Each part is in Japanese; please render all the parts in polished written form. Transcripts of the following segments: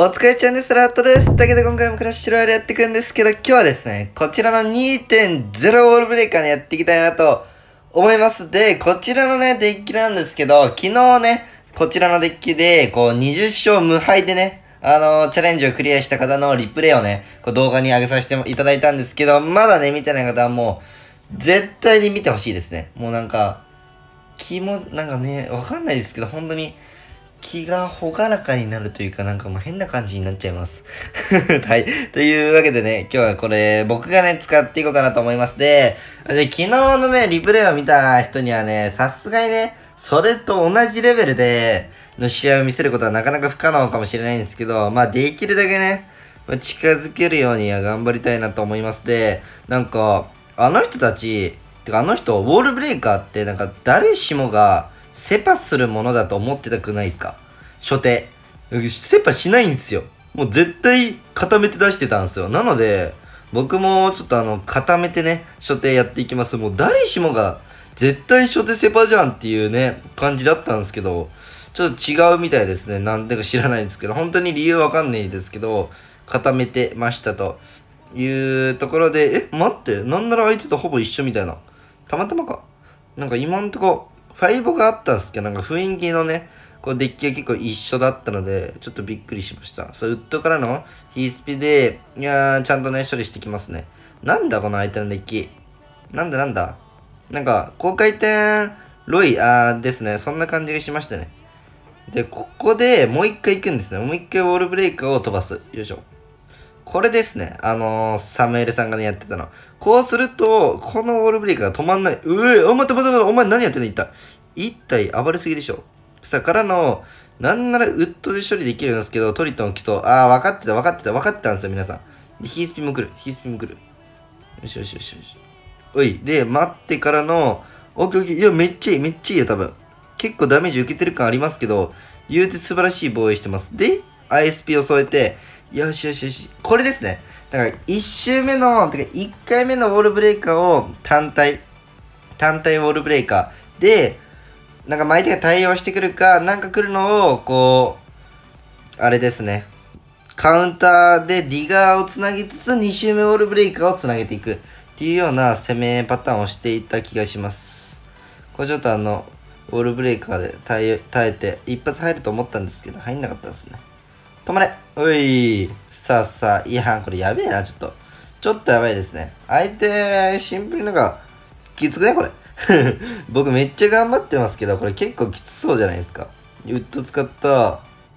お疲れちゃんです。ラットです。だけど今回もクラッシュロイヤルやっていくんですけど、今日はですね、こちらの 2.0 ウォールブレイカーにやっていきたいなと思います。で、こちらのね、デッキなんですけど、昨日ね、こちらのデッキで、20勝無敗でね、チャレンジをクリアした方のリプレイをね、動画に上げさせていただいたんですけど、まだね、見てない方はもう、絶対に見てほしいですね。もうなんかね、わかんないですけど、本当に、気が朗らかになるというか、なんかもう変な感じになっちゃいます。はい。というわけでね、今日はこれ、僕がね、使っていこうかなと思います。で、昨日のね、リプレイを見た人にはね、さすがにね、それと同じレベルで、の試合を見せることはなかなか不可能かもしれないんですけど、まあ、できるだけね、近づけるようには頑張りたいなと思います。で、なんか、あの人たち、てかあの人、ウォールブレイカーって、なんか誰しもが、セパするものだと思ってたくないですか？初手。セパしないんですよ。もう絶対固めて出してたんですよ。なので、僕もちょっと固めてね、初手やっていきます。もう誰しもが、絶対初手セパじゃんっていうね、感じだったんですけど、ちょっと違うみたいですね。なんでか知らないんですけど、本当に理由わかんないですけど、固めてましたというところで、待って、なんなら相手とほぼ一緒みたいな。たまたまか。なんか今んとこ、ファイボがあったんですけど、なんか雰囲気のね、デッキが結構一緒だったので、ちょっとびっくりしました。ウッドからのヒースピで、いやー、ちゃんとね、処理してきますね。なんだ、この相手のデッキ。なんだ。なんか、高回転、ロイ、ですね。そんな感じがしましたね。で、ここでもう一回行くんですね。もう一回ウォールブレイカーを飛ばす。よいしょ。これですね。サムエルさんがね、やってたの。こうすると、このウォールブレイカーが止まんない。待って、お前何やってんの一体暴れすぎでしょ。さ、からの、なんならウッドで処理できるんですけど、トリトン基礎。分かってたんですよ、皆さん。で、ヒースピンも来る。よし。おい、で、待ってからの、オッケー。いや、めっちゃいいよ、多分。結構ダメージ受けてる感ありますけど、言うて素晴らしい防衛してます。で、ISP を添えて、よし。これですね。だから、1回目のウォールブレイカーを単体ウォールブレイカーで、なんか相手が対応してくるか、なんか来るのを、あれですね。カウンターでディガーをつなぎつつ、2周目ウォールブレイカーをつなげていくっていうような攻めパターンをしていた気がします。これちょっとウォールブレイカーで耐えて、一発入ると思ったんですけど、入んなかったですね。止まれ。おい。さあ、いや、これやべえな、ちょっとやばいですね。相手、シンプルになんか、きつくね、これ。僕めっちゃ頑張ってますけど、これ結構きつそうじゃないですか。ウッド使った、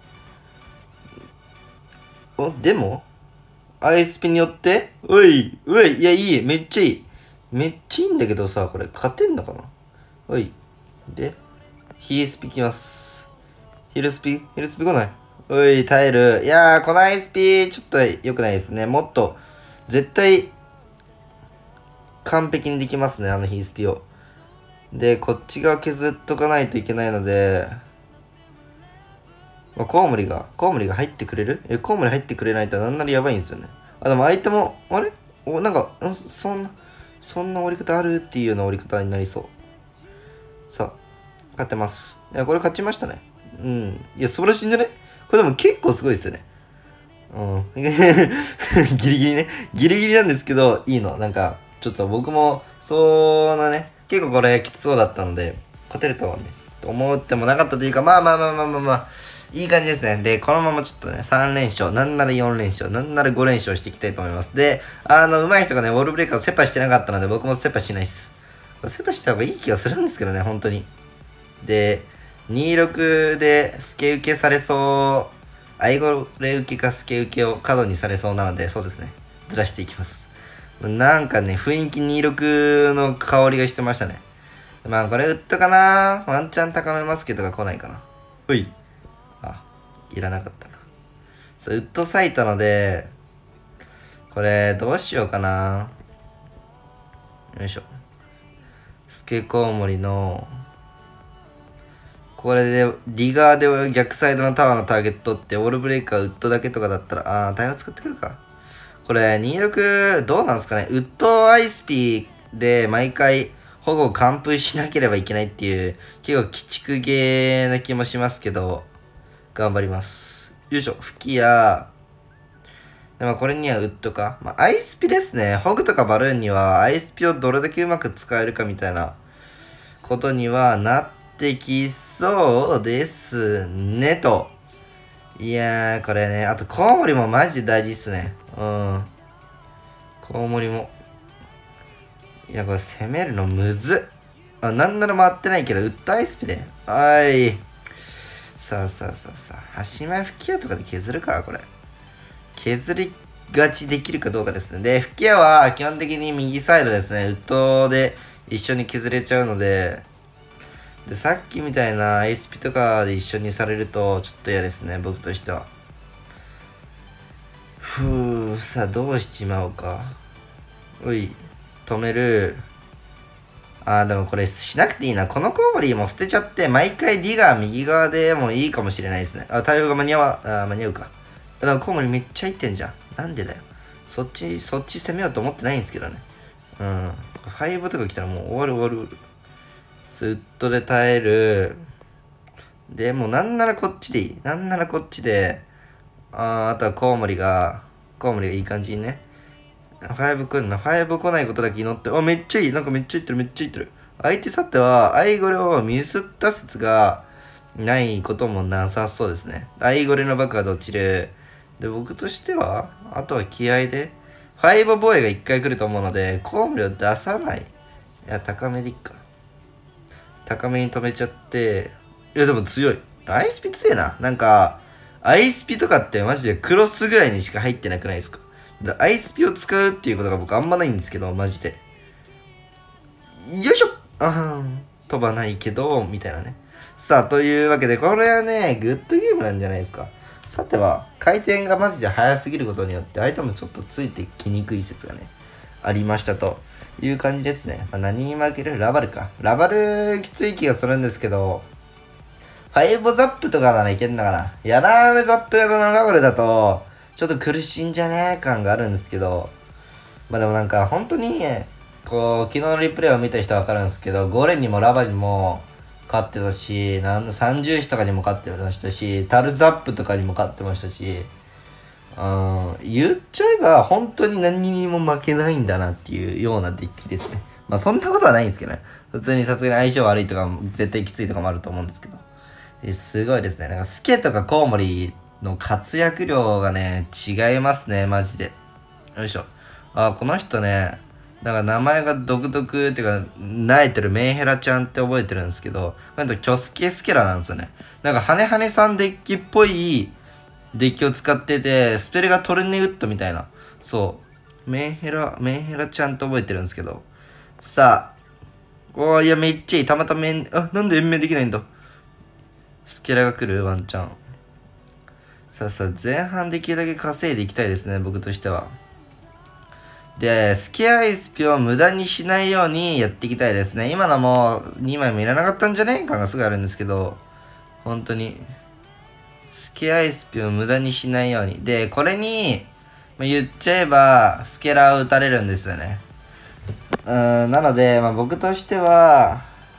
でも ?ISP によっていや、いい、めっちゃいい。めっちゃいいんだけどさ、これ、勝てんのかな。で、ヒースピきます。ヒルスピ来ない。耐える。いやー、この ISP、ちょっと良くないですね。もっと、絶対、完璧にできますね、ヒースピを。で、こっち側削っとかないといけないので、コウモリが入ってくれる？コウモリ入ってくれないとなんならやばいんですよね。でも相手も、あれなんか、そんな折り方あるっていうような折り方になりそう。さあ、勝ってます。いや、これ勝ちましたね。うん。いや、素晴らしいんじゃね？これでも結構すごいですよね。うん。ギリギリなんですけど、いいの。なんか、ちょっと僕も、そんなね、結構これきつそうだったので、勝てるとはね、思ってもなかったというか、まあ、いい感じですね。で、このままちょっとね、3連勝、なんなら4連勝、なんなら5連勝していきたいと思います。で、上手い人がね、ウォールブレイカーをセパしてなかったので、僕もセパしないっす。セパした方がいい気がするんですけどね、本当に。で、26でスケ受けされそう、アイゴレ受けかスケ受けを過度にされそうなので、そうですね。ずらしていきます。なんかね、雰囲気26の香りがしてましたね。まあ、これ売ったかな、ワンチャン高めますけどが来ないかな。いらなかったな。ウッド咲いたので、これ、どうしようかな。よいしょ。スケコウモリの、これで、ディガーで逆サイドのタワーのターゲットって、オールブレイカーウッドだけとかだったら、タイヤ使ってくるか。これ、26、どうなんですかね。ウッドアイスピーで毎回、保護完封しなければいけないっていう、結構鬼畜ゲーな気もしますけど、頑張ります。 よいしょ、吹き矢。でもこれにはウッドか。まあ、アイスピですね。ホグとかバルーンにはアイスピをどれだけうまく使えるかみたいなことにはなってきそうですね、と。いやー、これね。あと、コウモリもマジで大事っすね。うん。コウモリも。いや、これ攻めるのむずっ。あ、なんなら回ってないけど、ウッドアイスピで。はい。さあさあさあさあ。端前吹き矢とかで削るか、これ。削りがちできるかどうかですね。で、吹き矢は基本的に右サイドですね。ウッドで一緒に削れちゃうので、で、さっきみたいな ASP とかで一緒にされるとちょっと嫌ですね、僕としては。さあどうしちまおうか。おい、止める。でもこれしなくていいな。このコウモリも捨てちゃって、毎回ディガー右側でもいいかもしれないですね。対応が間に合うか。でもコウモリめっちゃ入ってんじゃん。なんでだよ。そっち攻めようと思ってないんですけどね。うん。5とか来たらもう終わる。ずっとで耐える。で、もうなんならこっちでいい。なんならこっちで、あとはコウモリがいい感じにね。5来んな。5来ないことだけ祈って。めっちゃいい。なんかめっちゃいってる。相手さては、アイゴレをミスった説がないこともなさそうですね。アイゴレのバカが落ちる。で、僕としては、あとは気合で、5防衛が1回来ると思うので、コウモリを出さない。いや、高めでいっか。高めに止めちゃって、いや、でも強い。アイスピ強いな。なんか、アイスピとかってマジでクロスぐらいにしか入ってなくないですか。アイスピを使うっていうことが僕あんまないんですけど、マジで。よいしょ飛ばないけど、みたいなね。さあ、というわけで、これはね、グッドゲームなんじゃないですか。さては、回転がマジで速すぎることによって、相手もちょっとついてきにくい説がね、ありましたという感じですね。何に負けるラバルか。ラバルきつい気がするんですけど、ファイボザップとかならいけんのかな。ヤナーメザップ型のラバルだと、ちょっと苦しいんじゃねえ感があるんですけど、でもなんか本当にね、昨日のリプレイを見た人はわかるんですけど、ゴーレンにもラバにも勝ってたし、30子とかにも勝ってましたし、タルザップとかにも勝ってましたし、言っちゃえば本当に何にも負けないんだなっていうようなデッキですね。そんなことはないんですけどね。普通にさすがに相性悪いとか、絶対きついとかもあると思うんですけど。すごいですね。なんかスケとかコウモリの活躍量がね、違いますね、マジで。よいしょ。この人ね、なんか名前が独特っていうか、慣れてるメンヘラちゃんって覚えてるんですけど、この人キョスケスケラなんですよね。なんかハネハネさんデッキっぽいデッキを使ってて、スペルがトルネウッドみたいな。そう。メンヘラちゃんって覚えてるんですけど。さあ。いや、めっちゃいい。たまたまなんで延命できないんだ。スケラが来るワンチャン。さあ、前半できるだけ稼いでいきたいですね、僕としては。で、スケアイスピを無駄にしないようにやっていきたいですね。今のも2枚もいらなかったんじゃねえ感がすぐあるんですけど、本当に。スケアイスピを無駄にしないように。で、これに、言っちゃえば、スケラを打たれるんですよね。なので、僕としては、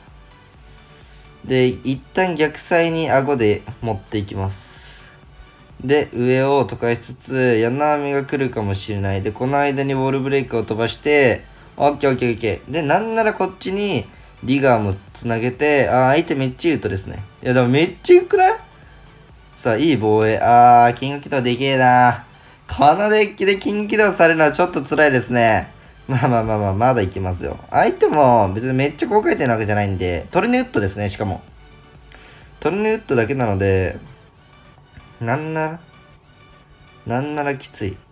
で、一旦逆サイに顎で持っていきます。で、上を溶かしつつ、柳網が来るかもしれない。で、この間にウォールブレイクを飛ばして、オッケーオッケーオッケー。で、なんならこっちに、リガーもつなげて、相手めっちゃいいとですね。いや、でもめっちゃ良くない？さあ、いい防衛。キング起動でけえな。このデッキでキング起動されるのはちょっと辛いですね。まだいけますよ。相手も別にめっちゃ高回転なわけじゃないんで、トルネウッドですね、しかも。トルネウッドだけなので、なんならきつい。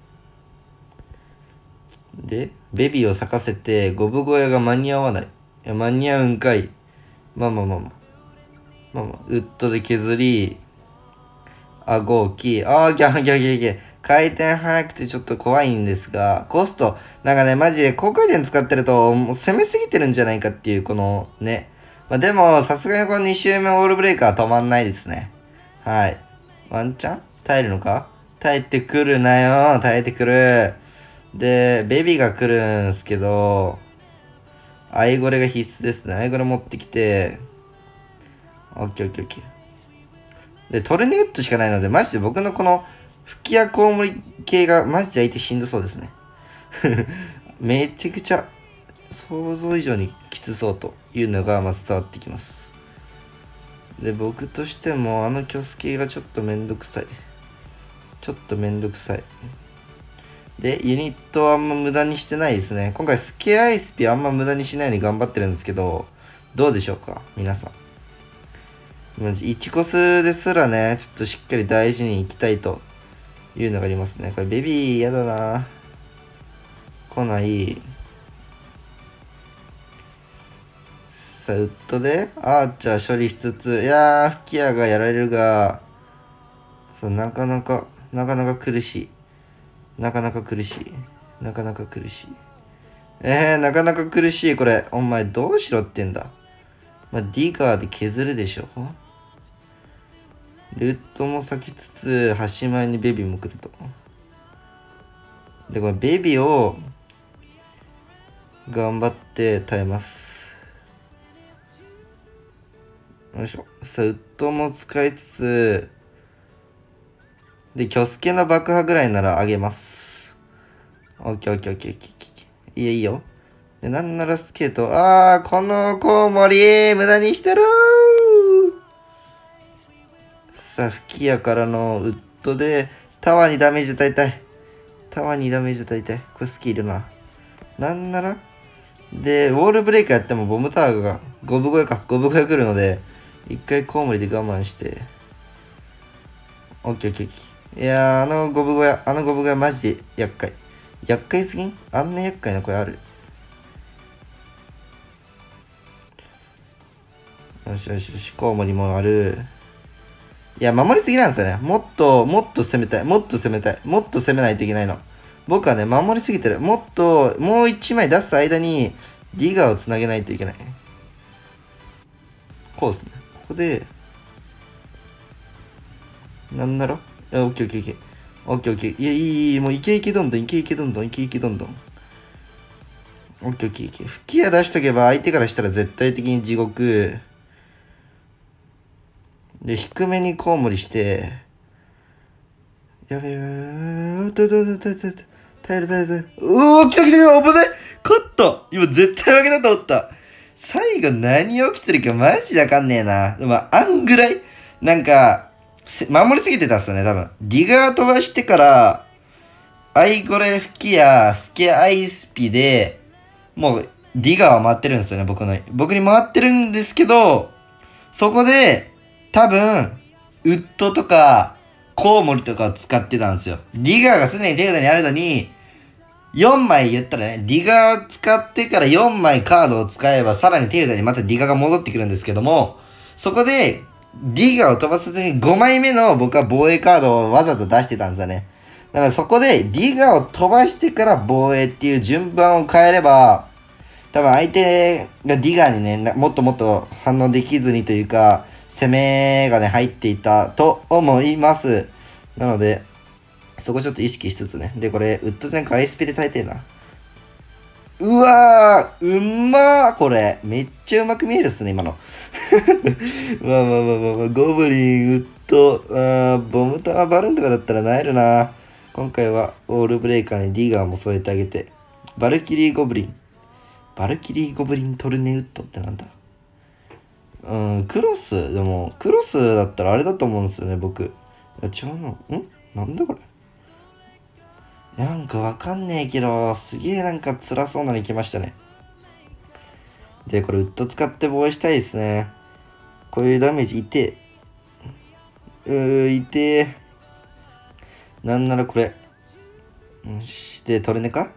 で、ベビーを咲かせて、ゴブ小屋が間に合わない。いや、間に合うんかい。ウッドで削り、顎大きい。ギャ。回転速くてちょっと怖いんですが、コスト、なんかね、マジで高回転使ってると、もう攻めすぎてるんじゃないかっていう、この、ね。でも、さすがにこの2周目オールブレイカーは止まんないですね。はい。ワンチャン耐えるのか？耐えてくるなよ。耐えてくる。で、ベビーが来るんすけど、アイゴレが必須ですね。アイゴレ持ってきて、オッケー。 で、トルネウッドしかないので、マジで僕のこの吹き矢コウモリ系がマジで相手しんどそうですね。めちゃくちゃ想像以上にきつそうというのがまず伝わってきます。で、僕としてもあのキョスケがちょっとめんどくさい。で、ユニットはあんま無駄にしてないですね。今回スケアイスピあんま無駄にしないように頑張ってるんですけど、どうでしょうか皆さん。1コスですらね、ちょっとしっかり大事にいきたいというのがありますね。これベビーやだな。来ない。さあ、ウッドでアーチャー処理しつつ、いやー、吹き矢がやられるが、そう、なかなか苦しい。なかなか苦しい。なかなか苦しい、これ。お前、どうしろってんだ。まあ、ディガーで削るでしょ。で、ウッドも避けつつ、端前にベビーも来ると。で、これ、ベビーを、頑張って耐えます。よいしょ。さあ、ウッドも使いつつ、で、キョスケの爆破ぐらいならあげます。オッケー。いいよ。で、なんならスケート。このコウモリ、無駄にしてるさあ、吹き矢からのウッドで、タワーにダメージ与えたい。これスキルな。なんならで、ウォールブレイカーやってもボムタワーが5分超え来るので、一回コウモリで我慢して。オッケー。いやー、あの5分超えマジで厄介。厄介すぎん？あんな厄介な声ある？よし、コウモリもある。いや、守りすぎなんですよね。もっと攻めたい。もっと攻めないといけないの。僕はね、守りすぎてる。もう一枚出す間に、ディガーをつなげないといけない。こうですね。ここで、なんだろオッケー。いい。もういけどんどん。オッケー。吹き矢出しとけば、相手からしたら絶対的に地獄。で、低めにコウモリして、やべえ、耐える。来た、危ない勝った今絶対負けたと思った。最後何起きてるかマジでわかんねえな。でも、あんぐらい、なんか、守りすぎてたっすよね、多分。ディガー飛ばしてから、アイゴレ吹きやスケアイスピで、もう、ディガーは回ってるんですよね、僕に回ってるんですけど、そこで、多分、ウッドとか、コウモリとかを使ってたんですよ。ディガーがすでに手札にあるのに、4枚言ったらね、ディガー使ってから4枚カードを使えば、さらに手札にまたディガーが戻ってくるんですけども、そこで、ディガーを飛ばさずに5枚目の僕は防衛カードをわざと出してたんですよね。だからそこで、ディガーを飛ばしてから防衛っていう順番を変えれば、多分相手がディガーにね、もっと反応できずにというか、攻めがね、入っていたと思います。なので、そこちょっと意識しつつね。で、これ、ウッドじゃなく ISP で耐えてえな。うわー、これ。めっちゃうまく見えるっすね、今の。ゴブリン、ウッド、ボムタワーバルーンとかだったらなえるな。今回は、オールブレイカーにディガーも添えてあげて。バルキリーゴブリントルネウッドってなんだ？クロスだったらあれだと思うんですよね、僕。いや、違うの。なんだこれ。なんかわかんねえけど、すげえなんか辛そうなのに来ましたね。で、これウッド使って防衛したいですね。こういうダメージ痛え。なんならこれ。よし、で、トルネか？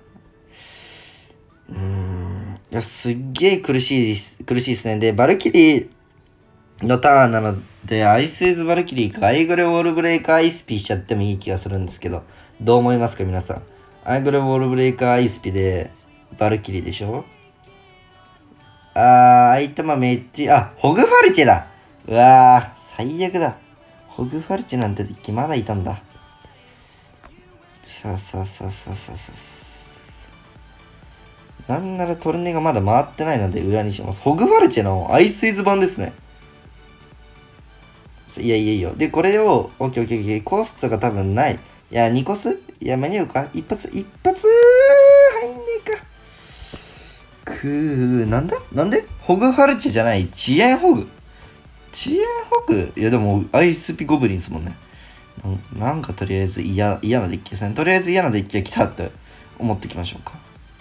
いや、すっげえ苦しいですね。で、バルキリーのターンなので、アイスエズバルキリーか、アイグレウォールブレイカーアイスピしちゃってもいい気がするんですけど、どう思いますか皆さん。アイグレウォールブレイカーアイスピで、バルキリーでしょ？アイテムめっちゃ、ホグファルチェだ。うわー、最悪だ。ホグファルチェなんて敵まだいたんだ。さあ。なんならトルネがまだ回ってないので裏にします。ホグファルチェのアイスイズ版ですね。 いやいやいいよ。で、これを、オッケーオッケーオッケー、コストが多分ない。いや、2コスいや、間に合うか一発入んねえか。なんだなんでホグファルチじゃない、遅延ホグ。遅延ホグいや、でも、アイスピゴブリンですもんね。なんかとりあえず嫌なデッキですね。とりあえず嫌なデッキが来たって思っておきましょうか。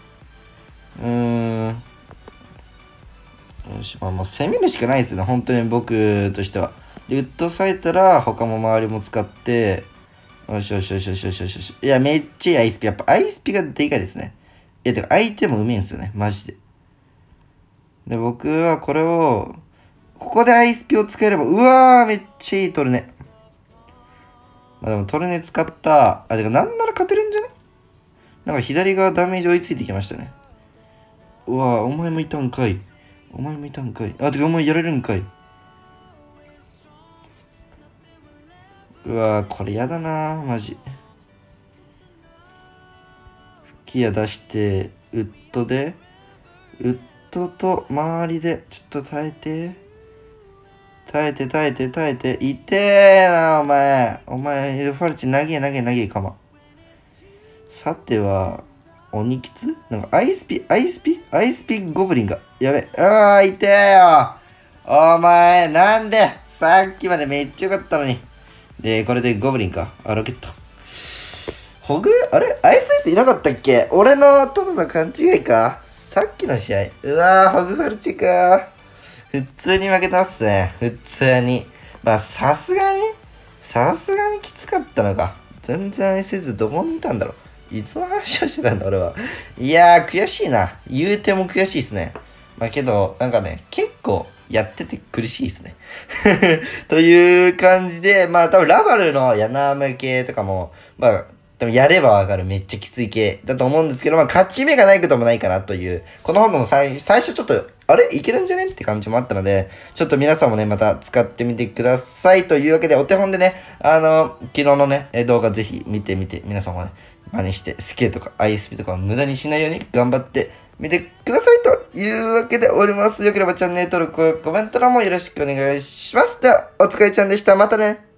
よし、まあもう攻めるしかないですね。本当に僕としては。で、ウッド咲いたら他も周りも使って、よしよしよしよしよしよしよし。いや、めっちゃいいアイスピ。やっぱアイスピがでかいですね。いや、てか相手もうめえんすよね。マジで。で、僕はこれを、ここでアイスピを使えれば、うわー、めっちゃいいトルネ。まあでもトルネ使った、てかなんなら勝てるんじゃね？なんか左側ダメージ追いついてきましたね。うわー、お前もいたんかい。てかお前やれるんかい。うわー、これやだなー、マジ。吹き矢出して、ウッドと周りで、ちょっと耐えて。いてーな、お前。エルファルチ投げかま。さては、鬼キツなんかアイスピゴブリンが。やべ。いてーよ。お前、なんでさっきまでめっちゃ良かったのに。で、これでゴブリンか。ロケット。ホグあれアイスアイスいなかったっけ？俺のただの勘違いか？さっきの試合。うわー、ホグファルチか。普通に負けたっすね。普通に。まあ、さすがにきつかったのか。全然愛せずどこにいたんだろう。いつの話をしてたんだ、俺は。いやー、悔しいな。言うても悔しいっすね。まあけど、なんかね、結構やってて苦しいっすね。という感じで、まあ多分ラバルのヤナーム系とかも、まあ、でもやればわかるめっちゃきつい系だと思うんですけど、まあ勝ち目がないこともないかなという、この本も最初ちょっと、あれいけるんじゃねって感じもあったので、ちょっと皆さんもね、また使ってみてください。というわけで、お手本でね、昨日のね、動画ぜひ見てみて、皆さんもね、真似して、スケとかアイスピとかを無駄にしないように頑張ってみてくださいというわけでおります。よければチャンネル登録、コメント欄もよろしくお願いします。では、お疲れちゃんでした。またね。